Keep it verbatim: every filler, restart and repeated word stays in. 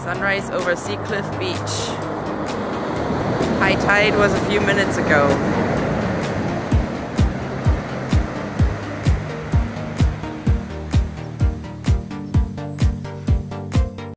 Sunrise over Seacliff Beach. High tide was a few minutes ago.